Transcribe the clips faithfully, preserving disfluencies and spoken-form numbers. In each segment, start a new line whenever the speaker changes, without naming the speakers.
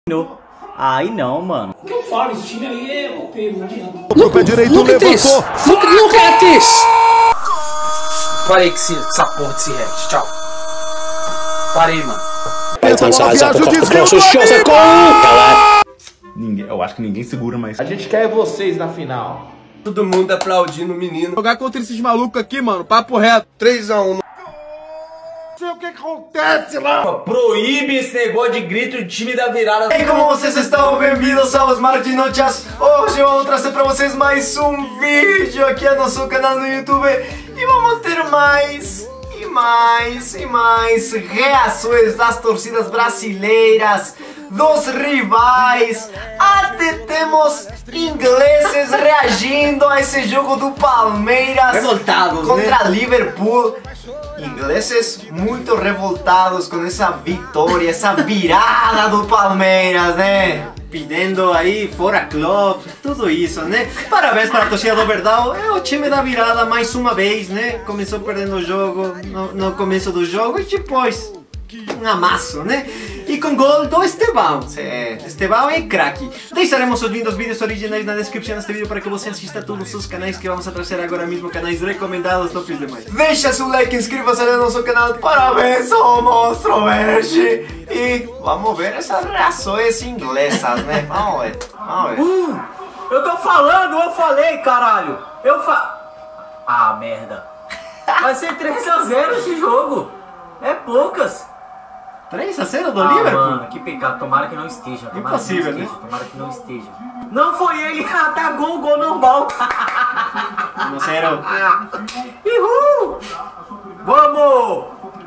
Aí não, mano.
O que eu falo? Esse time aí é copeiro, não adianta.
No pé direito levantou.
Look at this! Parei com esse, essa porra desse react. Tchau. Parei, mano.
Ninguém, eu acho que ninguém segura mais.
A gente quer vocês na final.
Todo mundo aplaudindo o menino.
Jogar contra esses malucos aqui, mano. Papo reto. três a um. Não sei o que acontece lá.
Proíbe esse negócio de grito de time da virada.
E aí, como vocês estão? Bem-vindos aos Martinotias. Hoje eu vou trazer pra vocês mais um vídeo aqui no nosso canal no YouTube. E vamos ter mais e mais e mais reações das torcidas brasileiras, dos rivais. Até temos ingleses reagindo a esse jogo do Palmeiras
Revoltados,
contra
né?
Liverpool. Ingleses muito revoltados com essa vitória, essa virada do Palmeiras, né? Pedindo aí fora Klopp, tudo isso, né? Parabéns para a torcida do Verdão, é o time da virada mais uma vez, né? Começou perdendo o jogo no, no começo do jogo e depois um amasso, né? E com gol do Estevão. É, Estevão é craque. Deixaremos os lindos vídeos originais na descrição deste vídeo para que você assista a todos os canais que vamos a trazer agora mesmo, canais recomendados, tops demais. Deixa seu like, inscreva-se no nosso canal. Parabéns ao Monstro Verde. E vamos ver essas reações inglesas, né? Vamos ver, vamos ver.
Uh, eu tô falando, eu falei, caralho. Eu fa... Ah, merda. Vai ser três a zero esse jogo. É poucas.
três a zero do
Ah,
Liverpool?
mano, que pecado. Tomara que não esteja. Tomara
Impossível,
que não esteja.
né?
Tomara que não esteja. Não foi ele. Tá gol, gol normal.
um a zero.
Uhul. Vamos.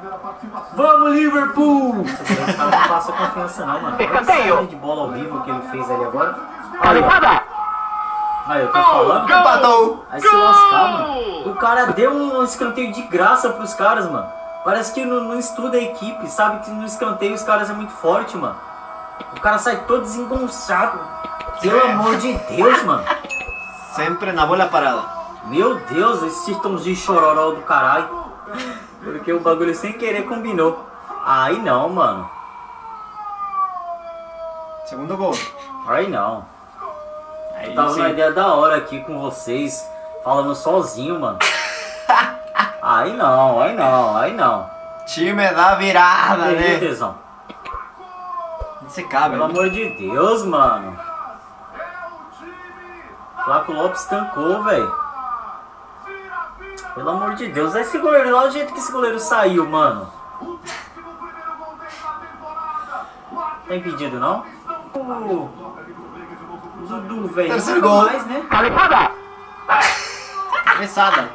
Vamos, Liverpool. Esse cara não passa confiança não, mano. Olha essa de bola ao vivo que ele fez ali agora. Aí, ó. Aí, eu tô falando.
Empatou.
Aí se lascar, mano. O cara deu um escanteio de graça pros caras, mano. Parece que não, não estuda a equipe, sabe que no escanteio os caras é muito forte, mano. O cara sai todo desengonçado. Pelo amor de Deus, mano.
Sempre na bola parada.
Meu Deus, esses tons de chororó do caralho. Porque o bagulho sem querer combinou. Aí não, mano.
Segundo gol.
Aí não.
Aí
Eu tava
sim.
numa ideia da hora aqui com vocês, falando sozinho, mano. Aí não, aí não, aí não.
Time da virada,
Aí,
né?
tesão.
Você cabe,
Pelo
né?
amor de Deus, mano. Flaco Lopes tancou, velho. Pelo amor de Deus, esse goleiro, olha o jeito que esse goleiro saiu, mano. Tá impedido, não? O Dudu, velho.
Terceiro
Nunca
gol.
mais, né?
Cabeçada.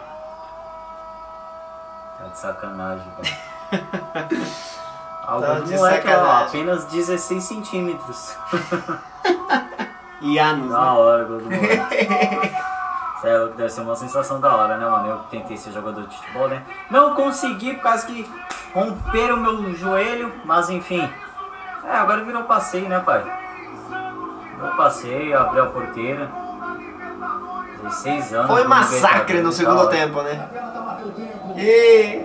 Tá de sacanagem, velho. Algo
Tá
do
de
moleque, ó,
sacanagem.
apenas dezesseis centímetros.
E anos,
Da
né?
hora, gol do moleque. Sei lá, que deve ser uma sensação da hora, né, mano? Eu tentei ser jogador de futebol, né? Não consegui por causa que romperam o meu joelho, mas enfim. É, agora virou passeio, né, pai? Virou passeio, abriu a porteira. dezesseis anos.
Foi
com
massacre no
Libertadores,
segundo
da hora.
tempo, né? E...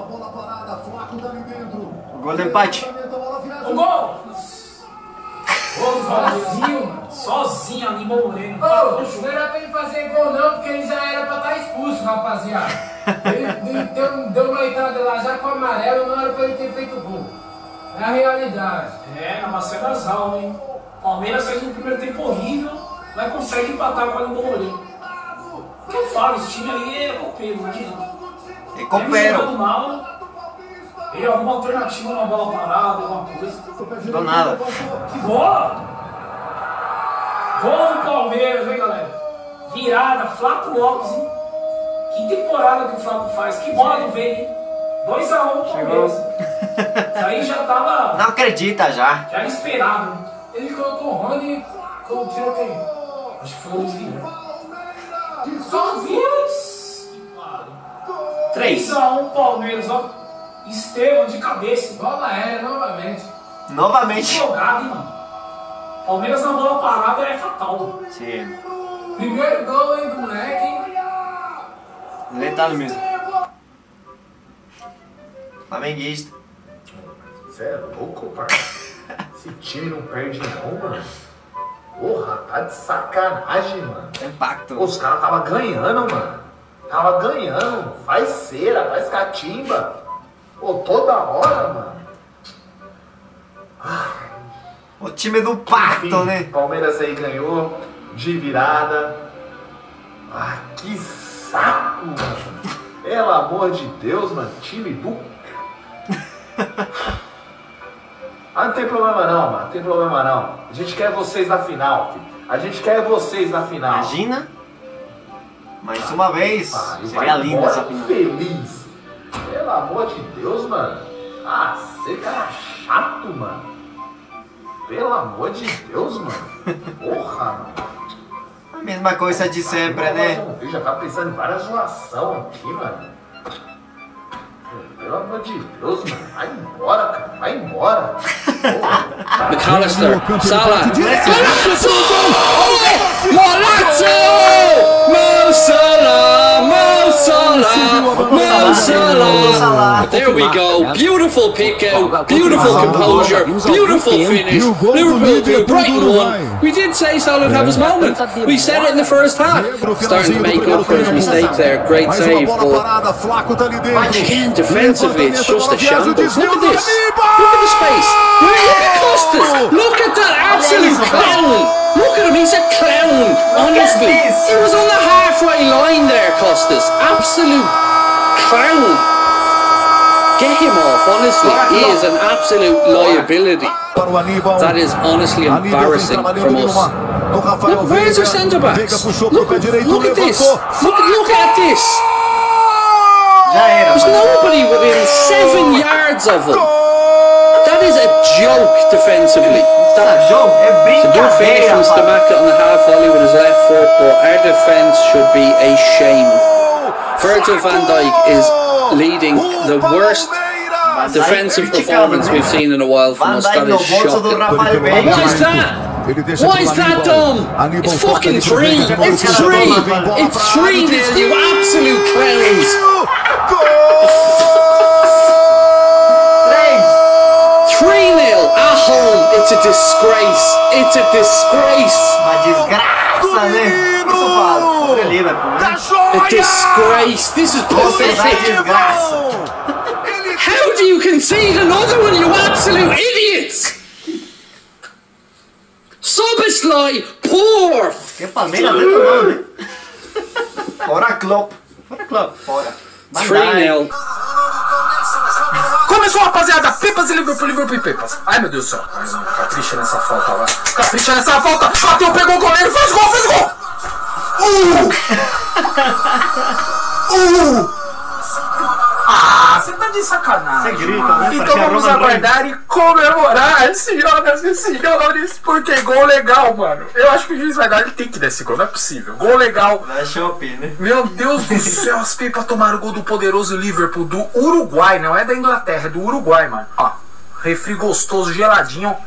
o gol do empate.
O gol! Sozinho, mano. Sozinho, animou o Moreno.
Ô, não era pra ele fazer gol não, porque ele já era pra estar expulso, rapaziada. Ele, ele deu, deu uma entrada lá já com amarelo, não era pra ele ter feito gol. É a realidade.
É, na maçã das almas, hein? Palmeiras fez um primeiro tempo horrível, mas consegue empatar com a Animou Moreno. O que eu falo? Esse time aí é copeiro, não adianta.
E
Ele
coopero.
jogando mal, ele alguma alternativa na bola parada, alguma coisa.
Do nada.
Que bola! Gol do Palmeiras, hein, galera? Virada, Flaco Lopes, hein? Que temporada que o Flaco faz, que bola do Veiga, hein? dois a um Palmeiras. Isso aí já tava.
Não acredita já.
Já era esperado, né?
Ele colocou o Rony com tiro quem?
Acho que foi o Luiz Guilherme.
Sozinho?
três a um Palmeiras, ó. Estevão de cabeça.
Bola aérea novamente.
Novamente.
Jogado, hein, mano? Palmeiras na bola parada é fatal.
Sim.
Primeiro gol, hein, do moleque.
Letal mesmo. Flamenguista.
Você é louco, parça.
Esse time não perde não, mano. Porra, tá de sacanagem, mano.
Impacto.
Os caras tava ganhando, mano. Tava ganhando. Faz cera, faz catimba. Pô, toda hora, mano.
O time do pacto,
Enfim,
né?
Palmeiras aí ganhou de virada. Ah, que saco, mano. Pelo amor de Deus, mano. Time do... Ah, não tem problema não, mano. Não tem problema não. A gente quer vocês na final, filho. A gente quer vocês na final.
Imagina? Mais uma vez.
Ah,
Seria linda essa final.
Feliz. Pelo amor de Deus, mano. Ah, você cara chato, mano. Pelo amor de Deus, mano. Porra, mano.
A mesma coisa de sempre, né?
Eu já tava pensando em várias zoação aqui, mano. Pelo amor de Deus, mano. Vai embora, cara. Vai embora.
McAllister, Salah, Golazo! Golazo! Mo Salah, Mo Salah, Mo Salah. There we go. Beautiful pick out, beautiful composure, beautiful finish. Liverpool two, Brighton one. We did say Salah would have his moment. We said it in the first half. Starting to make up for his mistakes there. Great save, but again, defensively, it's just a shambles. Look at this. Look at the space. Look at Costas. Look at that absolute clown. Look at him, he's a clown. Honestly, he was on the halfway line there, Costas. Absolute clown. Get him off, honestly. He is an absolute liability. That is honestly embarrassing from us. Look, where's our centre backs? Look, look at this. Look, look at this. There's nobody within seven yards of him. That is a joke defensively. That
joke,
it's a good finish from Stamaka on the half volley with his left foot, but our defence should be ashamed. Virgil van Dijk is leading the worst defensive performance we've seen in a while from us. That is shocking. What is that? Why is that dumb? It's fucking three. It's three. It's three nil, you absolute clowns. three nil at home. It's a disgrace. It's a disgrace.
Uma desgraça, né? Isso fala.
A disgrace. This is pathetic. How do you concede another one, you absolute idiots? Soboslai, poor.
Que Palmeiras dentro não, né? Fora Klopp. Fora Klopp. Fora.
three nil.
Começou, rapaziada. Pepas e Liverpool, Liverpool e Pepas. Ai, meu Deus do céu. Ai, não, capricha nessa falta, vai. Capricha nessa falta. Bateu, pegou o goleiro, fez gol, fez gol. Uh! Uh! Ah, você tá de sacanagem. Você grita, né? Então vamos aguardar e comemorar, senhoras e senhores, porque gol legal, mano. Eu acho que o juiz vai dar, ele tem que dar esse gol, não é possível. Gol legal.
Vai chope, né?
Meu Deus do céu, as Pepas tomaram o gol do poderoso Liverpool, do Uruguai, não é da Inglaterra, é do Uruguai, mano. Ó, refri gostoso, geladinho.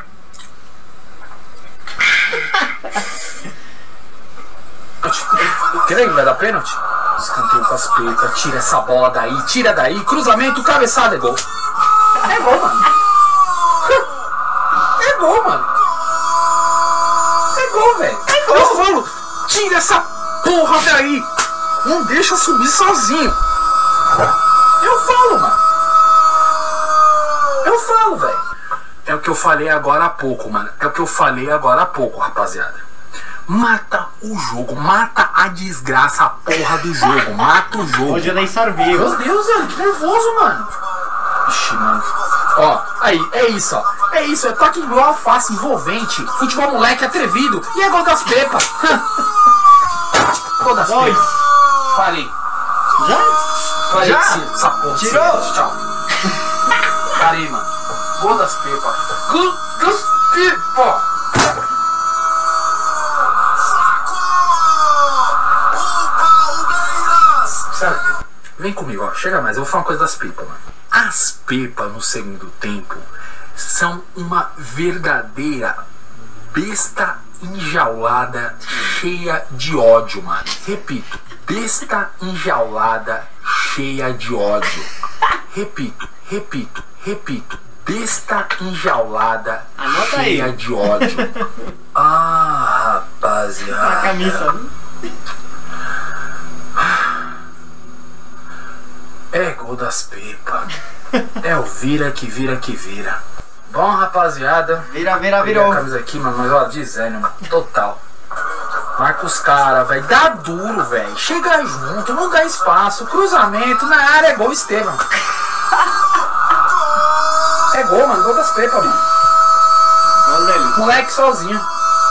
Quer ver que vai dar pênalti? Escanteio com as Pepas, tira essa bola daí, tira daí, cruzamento, cabeçada, é gol. É gol, mano. É gol, mano. É gol, velho. É gol. Eu falo, tira essa porra daí. Não deixa subir sozinho. Eu falo, mano. Eu falo, velho. É o que eu falei agora há pouco, mano. É o que eu falei agora há pouco, rapaziada. Mata o jogo, mata a desgraça, a porra do jogo, mata o jogo.
Hoje eu nem sabia.
Meu Deus, velho, que nervoso, mano. Ixi, mano. Ó, aí, é isso, ó. É isso, é toque igual alface, envolvente. Futebol moleque atrevido. E é gol das Pepas. Gol das Pepas. Falei.
Já?
Falei
Já?
sim, essa porra.
Tirou?
Sim, tchau. Parei, mano. Gol das Pepas. Gol das Pepas. Sério, vem comigo, ó. Chega mais, eu vou falar uma coisa das Pepas, mano. As Pepas no segundo tempo são uma verdadeira besta enjaulada cheia de ódio, mano. Repito, besta enjaulada cheia de ódio. Repito, repito, repito. besta enjaulada,
Anota
cheia
aí.
de ódio. Ah, rapaziada.
A camisa.
É gol das pipas. É o vira que vira que vira. Bom, rapaziada.
Vira, vira,
Peguei
virou.
a camisa aqui, mano, mas ó, desânimo. Total. Marca os caras, velho. Dá duro, velho. Chega junto, não dá espaço. Cruzamento na área é gol, Estevam. É gol, mano. Gol das pepas, mano. Moleque sozinho.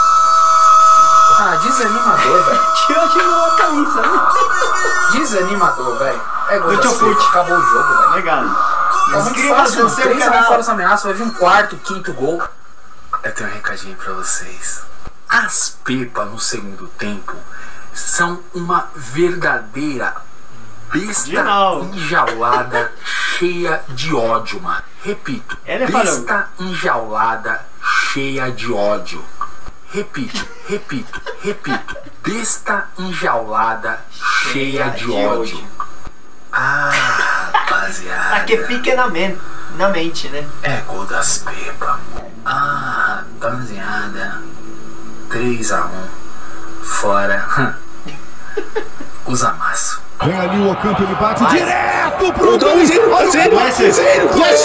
Ah, desanimador, velho.
Tirou de novo a camisa, né?
Desanimador, velho. É gol
Do
das
teu
pepas.
fute.
Acabou o jogo, velho.
Legal.
Tá muito
Inscreva-se
fácil,
no seu
três a um
canal.
fora essa ameaça, vai vir um quarto, quinto gol. Eu tenho um recadinho pra vocês. As pepas no segundo tempo são uma verdadeira besta enjaulada cheia de ódio, mano. Repito,
Ele
besta enjaulada cheia de ódio. Repito, repito, repito. Besta enjaulada cheia de ódio. Ah, rapaziada.
Pra que fique na, men na mente, né?
É gol das pepas. Ah, rapaziada. três a um. Fora. Os amasso.
Vem ali o Ocampo, ele bate
Vai.
direto pro
O dois, that's it, that's it, that's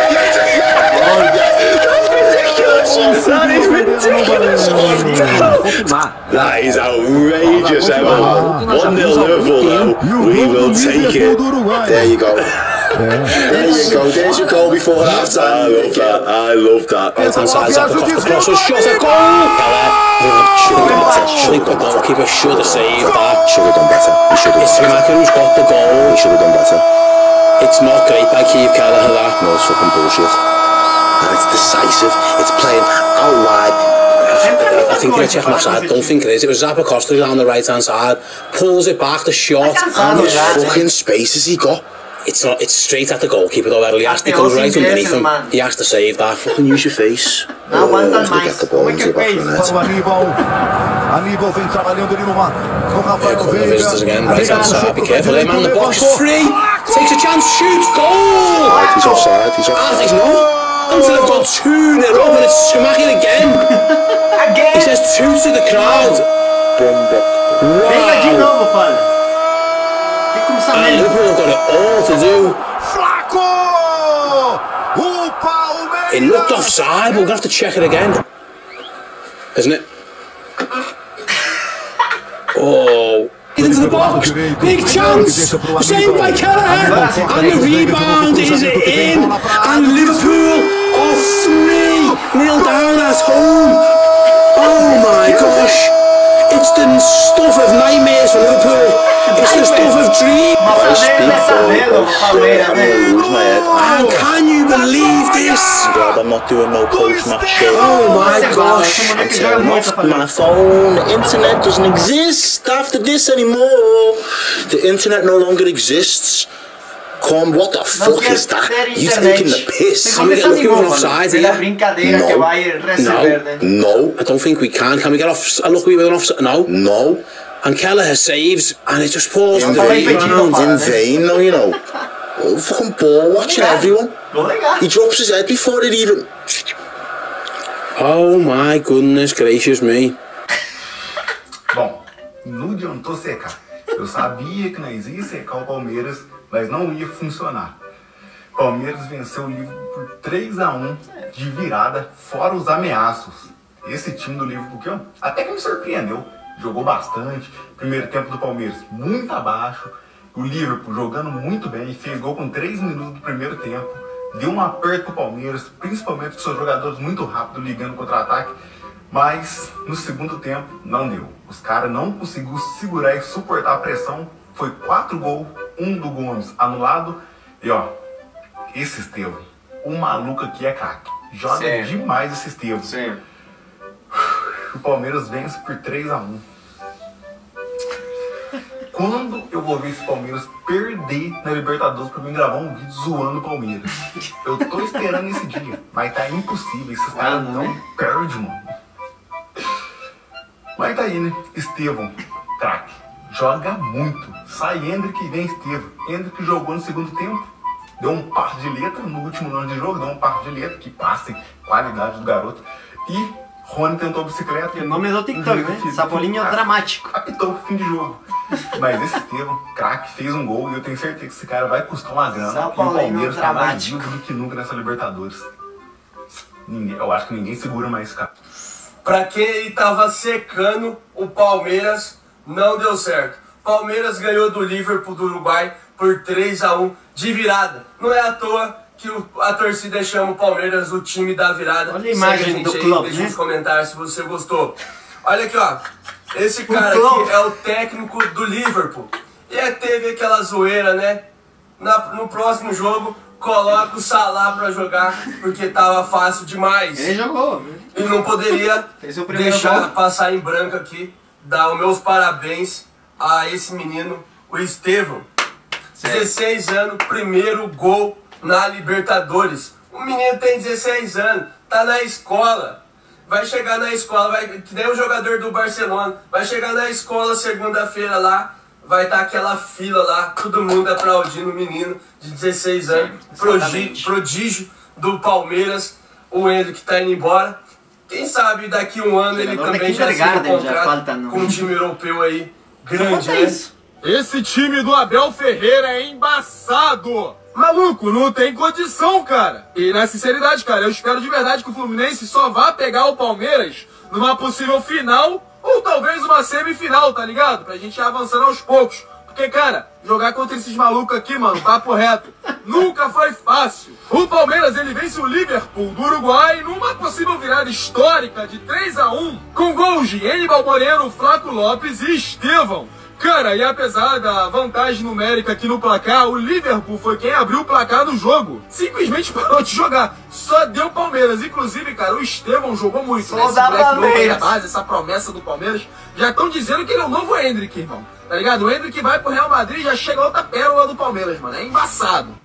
That is ridiculous. That is outrageous, Emma. one nil Liverpool, though. We will take it. There you go. There you go. There's your goal before half time. I love that. I love that. Right hand side, Zappa across was shot at goal. Should have done better. I think the goalkeeper should have saved that. Should have done better. He should have. It's Schumacher who's got the goal. He should have done better. It's not great by Keith Kelleher, that. No, it's fucking bullshit. And it's decisive. It's playing out wide. I think they're checking offside. I don't think it is. It was Zappa Costa on the right hand side. Pulls it back, the shot. How much fucking space has he got? It's not. It's straight at the goalkeeper though. He has to go right underneath him. He has to save that. Fucking use your face.
Não aguenta mais.
Get the ball
Como é
into
que
the back
fez?
of the net.
Para o Aníbal. Aníbal vem trabalhando ali no mar. Com o
Here
Rafael
come the
Veiga.
visitors again. Right hand side. Be
Chupa,
careful there, man. The box is free. Takes a chance. Shoots. Goal.
He's offside. He's
Ah,
offside.
he's not. Until they've got two nil up and it's Schumacher again.
Again.
He says two to the crowd.
Pega de
Wow.
novo, fala. Tem que começar
And
mesmo.
Liverpool have got it all to do.
Flaco! O Palmeiras!
It looked offside, but we're going to have to check it again. Isn't it? Oh. Into the box. Big chance. Saved by Kelleher. And the rebound is in. And Liverpool are three nil down at home. Oh my gosh. It's the stuff of nightmares for Liverpool. It's the stuff of dreams. And can you believe this?
glad I'm not doing no post-match show.
Oh my gosh.
I'm turning off my phone. The internet doesn't exist after this anymore. The internet no longer exists. Come, what the fuck is that? You taking the piss?
Can we get looking for offside here?
No, no.
I don't think we can. Can we get off a look with an offside? No.
No.
And Kelleher saves, and it just falls
In
in the
vain,
rebound.
in vain, no, you know. Oh, fucking ball watching everyone. He drops his head before it even.
Oh my goodness gracious me.
Bom, não adiantou secar. Eu sabia que nós ia secar o Palmeiras, mas não ia funcionar. Palmeiras venceu o Liverpool por três a um de virada, fora os ameaços. Esse time do Liverpool que até que me surpreendeu. Jogou bastante. Primeiro tempo do Palmeiras muito abaixo. O Liverpool jogando muito bem. Fez gol com três minutos do primeiro tempo. Deu um aperto pro Palmeiras, principalmente com seus jogadores muito rápidos ligando contra-ataque. Mas no segundo tempo não deu. Os caras não conseguiram segurar e suportar a pressão. Foi quatro gols, um do Gomes anulado. E ó, esse Estevão, o maluco aqui é craque. Joga Sim. demais esse Estevão. Sim. O Palmeiras vence por três a um. Quando eu vou ver esse Palmeiras perder na Libertadores pra mim gravar um vídeo zoando o Palmeiras? Eu tô esperando esse dia, mas tá impossível. Esses caras não perdem, mano. Mas tá aí, né? Estevão, craque. Joga muito. Sai Hendrick e vem Estevão. Hendrick jogou no segundo tempo. deu um par de letra no último ano de jogo, deu um par de letra que passem qualidade do garoto. E Rony tentou bicicleta.
O nome do TikTok, né? Sapolinho dramático.
Apitou pro fim de jogo. Mas esse Estevão, craque, fez um gol e eu tenho certeza que esse cara vai custar uma grana.
Sapolinho
e o Palmeiras tá mais
dramático.
vivo do que nunca nessa Libertadores. Ninguém, eu acho que ninguém segura mais esse cara.
Pra quem ele tava secando, o Palmeiras não deu certo. Palmeiras ganhou do Liverpool do Uruguai por três a um de virada. Não é à toa que o, a torcida chama o Palmeiras o time da virada.
Olha a imagem do clube,
deixa
né?
nos comentários se você gostou. Olha aqui, ó. Esse cara aqui é o técnico do Liverpool. E aí teve aquela zoeira, né? Na, no próximo jogo, coloca o Salah pra jogar, porque tava fácil demais.
Ele jogou.
E não poderia deixar
gol.
passar em branco aqui, dar os meus parabéns a esse menino, o Estevão. dezesseis anos, primeiro gol na Libertadores. O menino tem dezesseis anos, tá na escola. Vai chegar na escola, vai, que nem o jogador do Barcelona, vai chegar na escola segunda-feira lá, vai estar tá aquela fila lá, todo mundo aplaudindo o menino de dezesseis anos, prodígio, prodígio do Palmeiras, o Hendrick tá indo embora. Quem sabe daqui a um ano ele também já se contrata com um time europeu aí, grande, né?
Esse time do Abel Ferreira é embaçado! Maluco, não tem condição, cara! E na sinceridade, cara, eu espero de verdade que o Fluminense só vá pegar o Palmeiras numa possível final ou talvez uma semifinal, tá ligado? Pra gente ir avançando aos poucos. Porque, cara, jogar contra esses malucos aqui, mano, papo reto, nunca foi fácil. O Palmeiras, ele vence o Liverpool do Uruguai numa possível virada histórica de três a um, com gols de Aníbal Moreno, Flaco Lopes e Estevão. Cara, e apesar da vantagem numérica aqui no placar, o Liverpool foi quem abriu o placar no jogo. Simplesmente parou de jogar. Só deu Palmeiras. Inclusive, cara, o Estevão jogou muito.
Só dá Palmeiras.
Base, essa promessa do Palmeiras. Já estão dizendo que ele é o novo Hendrick, irmão. Tá ligado? O Hendrick vai pro Real Madrid e já chega outra pérola do Palmeiras, mano. É embaçado.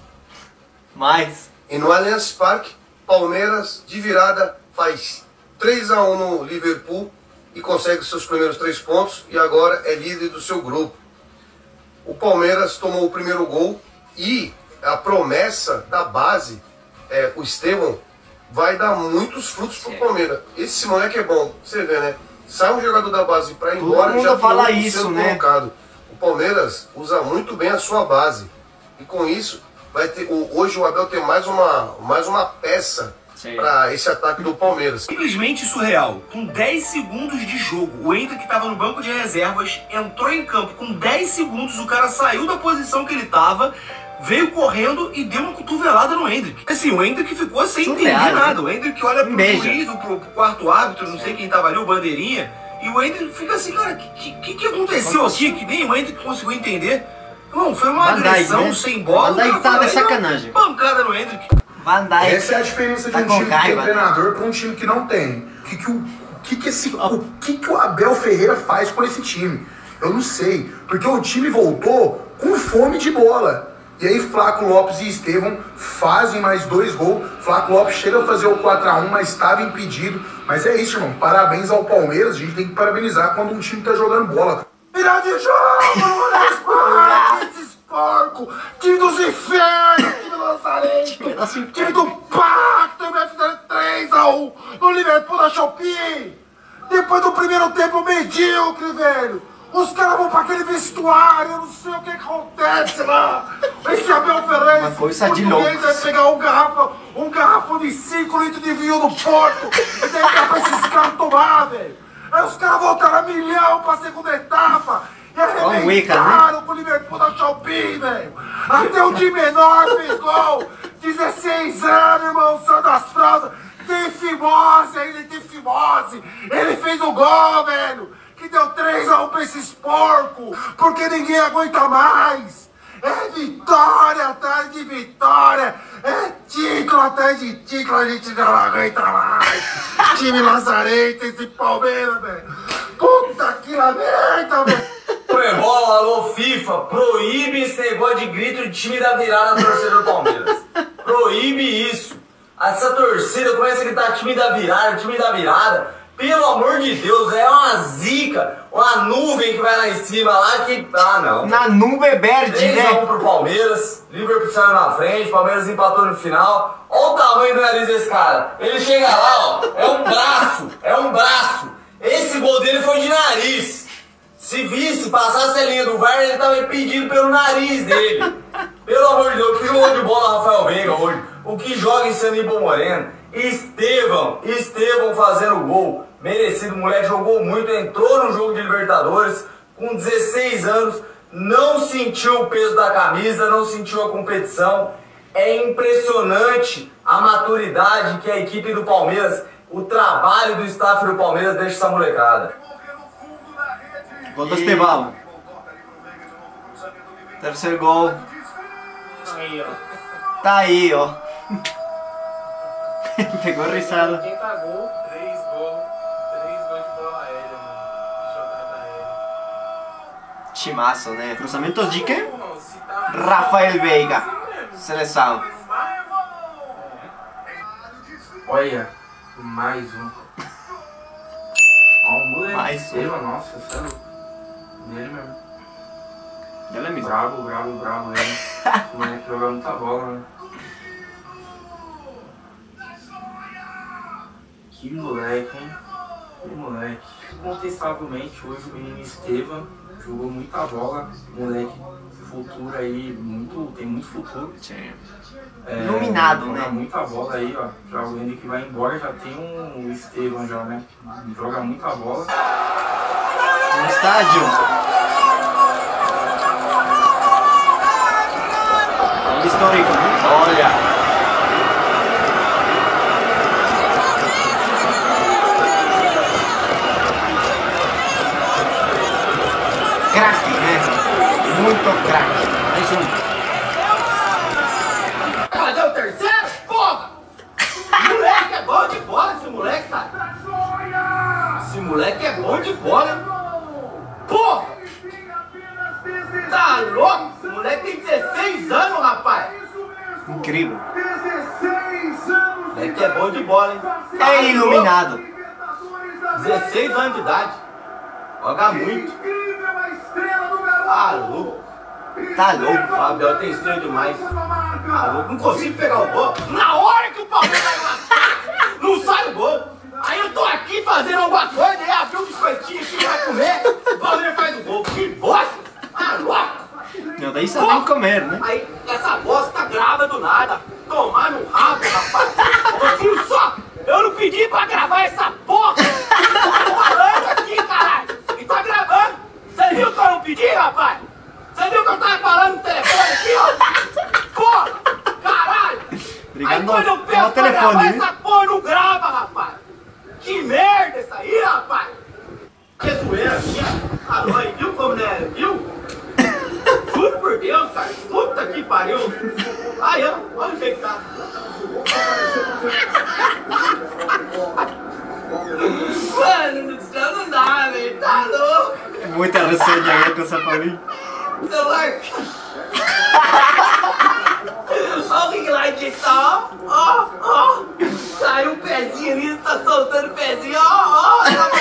Mas...
E no Allianz Parque, Palmeiras de virada faz três a um no Liverpool e consegue seus primeiros três pontos e agora é líder do seu grupo. O Palmeiras tomou o primeiro gol e a promessa da base, é, o Estevão, vai dar muitos frutos pro Palmeiras. Esse moleque é bom, você vê, né? Sai um jogador da base para ir embora e já
fala isso, né?
colocado. O Palmeiras usa muito bem a sua base e com isso vai ter, hoje o Abel tem mais uma, mais uma peça para esse ataque do Palmeiras.
Simplesmente surreal. Com dez segundos de jogo, o Hendrick estava no banco de reservas, entrou em campo com dez segundos, o cara saiu da posição que ele estava, veio correndo e deu uma cotovelada no Hendrick. Assim, o Hendrick ficou sem entender nada. O Hendrick olha pro juiz, pro, pro quarto árbitro, não sei quem tava ali, o bandeirinha, e o Hendrick fica assim, cara, o que, que, que aconteceu aqui? Que nem o Hendrick conseguiu entender. Não, foi uma
Van Dijk,
agressão
né?
sem bola.
Van Dijk tá de sacanagem.
Pancada no Hendrick.
Van Dijk.
Essa é a diferença de um time que tem treinador para um time que não tem. O que que o, o que que esse, o que que o Abel Ferreira faz com esse time? Eu não sei, porque o time voltou com fome de bola. E aí Flaco Lopes e Estevão fazem mais dois gols. Flaco Lopes chega a fazer o quatro a um, mas estava impedido. Mas é isso, irmão. Parabéns ao Palmeiras. A gente tem que parabenizar quando um time tá jogando bola. Virar de jogo! Esses porcos! Time dos infernos! Time do Nazareno! Time do Pacto! três a um no Liverpool da Shopee! Depois do primeiro tempo medíocre, velho! Os caras vão pra aquele vestuário, eu não sei o que acontece lá. Esse Abel Ferreira,
uma coisa de louco.
Vai pegar um garrafa, um garrafão de cinco litros de vinho no porco e deve dar pra esses caras tomar, velho. Aí os caras voltaram a milhão pra segunda etapa e arrebentaram com o Liverpool da Shopee, velho. Até o de menor fez gol. dezesseis anos, irmão, saiu das fraldas. Tem fimose ainda, tem fimose. Ele fez o gol, velho. Que deu três a um pra esses porcos, porque ninguém aguenta mais. É vitória atrás de vitória, é título atrás de título, a gente não aguenta mais. Time lazarento, esse Palmeiras, velho. Puta que la merda, velho.
Foi bola, alô FIFA, proíbe esse negócio de grito de time da virada na torcida do Palmeiras. Proíbe isso. Essa torcida começa a gritar time da virada, time da virada.
Pelo amor de Deus, é uma zica, uma nuvem que vai lá em cima lá que... Ah, não.
Na nuvem verde,
três a um
né?
pro Palmeiras, Liverpool saiu na frente, Palmeiras empatou no final. Olha o tamanho do nariz desse cara. Ele chega lá, ó, é um braço, é um braço. Esse gol dele foi de nariz. Se visse, passasse a linha do V A R, ele tava impedido pelo nariz dele. Pelo amor de Deus, que jogou de bola Rafael Veiga hoje. O que joga em Aníbal Moreno. Estevão, Estevão fazendo gol. Merecido, o moleque jogou muito, entrou no jogo de Libertadores com dezesseis anos, não sentiu o peso da camisa, não sentiu a competição. É impressionante a maturidade que a equipe do Palmeiras, o trabalho do staff do Palmeiras deixa essa molecada.
Gol do Estevão. Terceiro gol.
Aí, ó.
Tá aí, ó. Pegou a risada.
Quem pagou? Três gols. Três gols de bola aérea, mano. Jogada aérea.
Timaço, né? Cruzamentos de quem? Rafael Veiga. Seleção.
Olha, mais um. Ó, o moleque.
Mais um.
Nossa, sério. Dele mesmo.
Dele mesmo.
Bravo, bravo, bravo ele. O moleque joga muita bola, né? Que moleque, hein? Que moleque. Incontestavelmente, hoje o menino Estevão jogou muita bola. Moleque, futuro aí, muito, tem muito futuro.
Sim.
É,
Iluminado,
joga
né?
muita bola aí, ó. Já alguém que vai embora já tem um Estevão já, né? Joga muita bola.
No estádio. Gol histórico, né? Olha. Craque, né? Muito craque. Mais um.
Fazer o terceiro? Porra! Moleque é bom de bola, esse moleque, cara. Esse moleque é bom de bola. Porra! Tá louco? Esse moleque tem dezesseis anos, rapaz.
Incrível.
O moleque é bom de bola, hein? Tá
É iluminado.
dezesseis anos de idade. Joga muito. Tá louco.
Tá louco.
Fabiel tem estranho demais. Tá louco. Não consigo pegar o gol. Na hora que o Palmeiras vai matar, não sai o gol. Aí eu tô aqui fazendo alguma coisa, aí abre um biscoitinho aqui, vai comer, o Palmeiras faz o gol. Que bosta. Tá louco.
Não, daí só tem que comer, né?
Aí essa bosta grava do nada. Tomar no rabo, rapaz. Ô filho só, eu não pedi pra gravar essa porra. Tô falando aqui, caralho. E tá gravando. Você viu que eu não pedi, rapaz? Você viu que eu tava falando no telefone aqui, ó? Porra, caralho. Aí quando eu peço pra gravar essa porra, não grava, rapaz. Que merda isso aí, rapaz. Que zoeira minha. Alô, aí, viu como né? Viu? Juro por Deus, cara. Puta que pariu. Aí, ó. Olha o jeito que tá. Mano, no céu não dá, velho. Tá louco.
Muita resenha aí com o São Paulinho.
Celular. Olha o ring light tá, ó. Ó, ó. Saiu um pezinho ali, tá soltando o pezinho. Ó, ó. Tá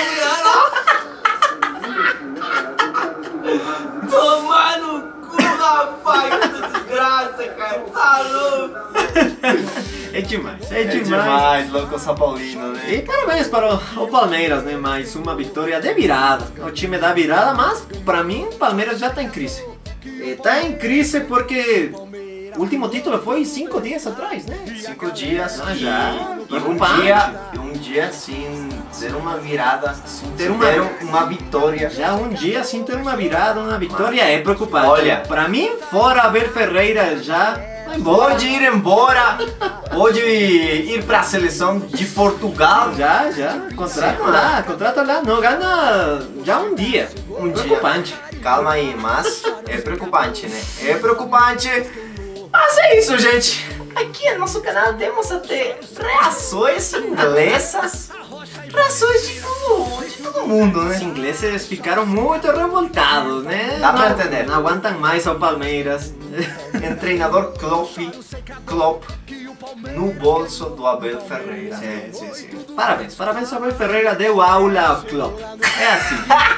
mulherando, ó. Tomar no cu, rapaz. Que desgraça, cara. Tá louco.
É demais, é,
É
demais.
demais,
louco São Paulino, né? E parabéns para o, o Palmeiras, né? Mais uma vitória de virada. O time da virada, mas para mim o Palmeiras já está em crise. Está em crise porque o último título foi cinco dias atrás, né?
Cinco dias
ah,
e,
já.
e um dia, um dia sem ter uma virada, sem ter uma, uma vitória.
Já um dia sem ter uma virada, uma vitória é preocupante.
Olha,
para mim, fora Abel Ferreira já embora.
Pode ir embora, pode ir para a seleção de Portugal.
Já, já, contrato Sim, lá, contrato lá, não ganha já um dia.
Um
preocupante.
Dia. Calma aí, mas é preocupante, né? É preocupante. Mas é isso, gente. Aqui no nosso canal temos até reações inglesas, reações de todo, de todo mundo, né?
Os ingleses ficaram muito revoltados, né?
Dá pra
não,
entender.
Não aguentam mais ao Palmeiras.
O treinador Klopp, Klopp
no bolso do Abel Ferreira. Sim, sim, sim. Parabéns, parabéns, Abel Ferreira deu aula ao Klopp. É assim.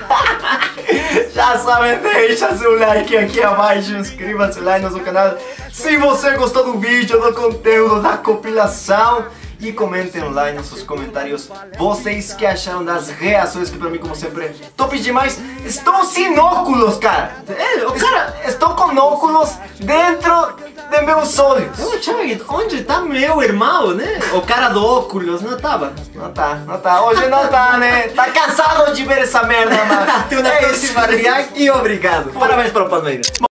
Já sabem, deixa seu like aqui abaixo, inscreva-se lá no nosso canal se você gostou do vídeo, do conteúdo, da compilação. E comentem lá nos seus comentários vocês que acharam das reações, que pra mim, como sempre, top demais. Estou sem óculos, cara. É, o cara, estou com óculos dentro de meus olhos. Eu achava, onde tá meu irmão, né? O cara do óculos, não tava? Não tá, não tá. Hoje não tá, né? Tá cansado de ver essa merda, mano. Até uma próxima, e obrigado. Parabéns para o Palmeiras.